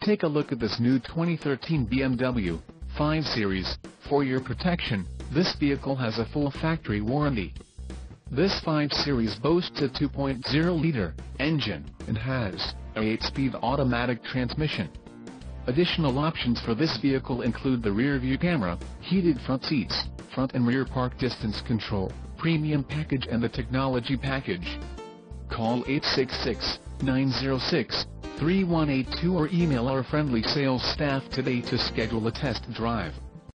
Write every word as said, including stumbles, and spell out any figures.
Take a look at this new twenty thirteen B M W five Series. For your protection, this vehicle has a full factory warranty. This five Series boasts a two point oh liter engine and has a eight speed automatic transmission. Additional options for this vehicle include the rear view camera, heated front seats, front and rear park distance control, premium package and the technology package. Call eight six six, nine zero six, three one eight two or email our friendly sales staff today to schedule a test drive.